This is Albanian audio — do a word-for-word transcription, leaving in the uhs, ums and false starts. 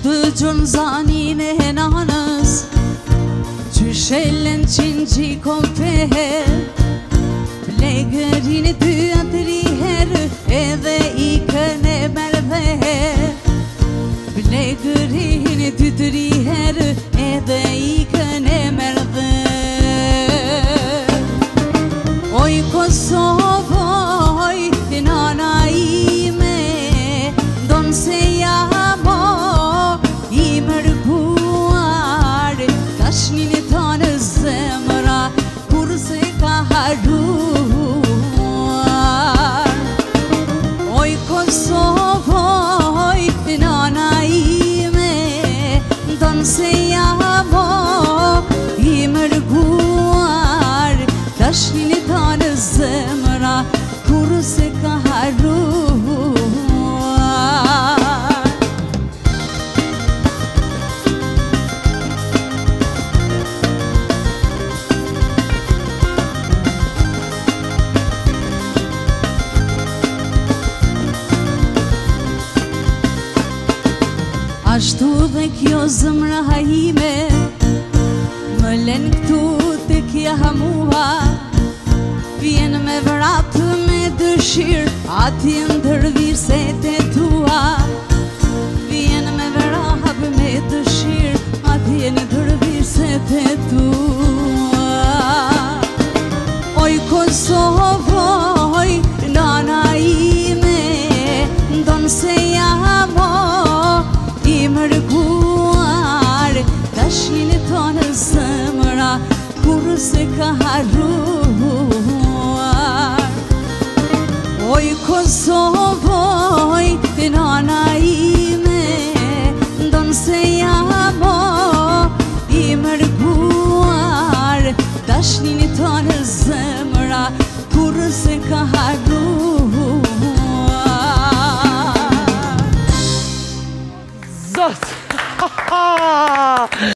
dëgjon zanin e nanës, që shellen qinqi kompehe, plegërin e ty atëri herë, edhe i këne merdhe. Plegërin e ty të ri herë, edhe i këne merdhe. Oj Kosovo, oj nana ime, ndonë se jamo i mërguar, tashnin e ta në zemra, kur se ka haruar. Oj Kosovo, oj nana ime, ndonë se jamo i mërguar, tashnin e ta në zemra, kur se ka haruar. Ashtu dhe kjo zëmra ime, më len këtu të kja mua, vjen me vratë me dëshirë, ati ndër virset e tua. Vjen me vratë me dëshirë, ati ndër virset e tua. Oj Kosovo, oj nana ime, ndonë se jamo i mërguar, tashnin e ta në zemra, kur se ka haruar. Oj Kosovo, oj nana ime, ndonë se jamo i mërguar, tashnin e ta në zemra, kur se ka haruar. Zot!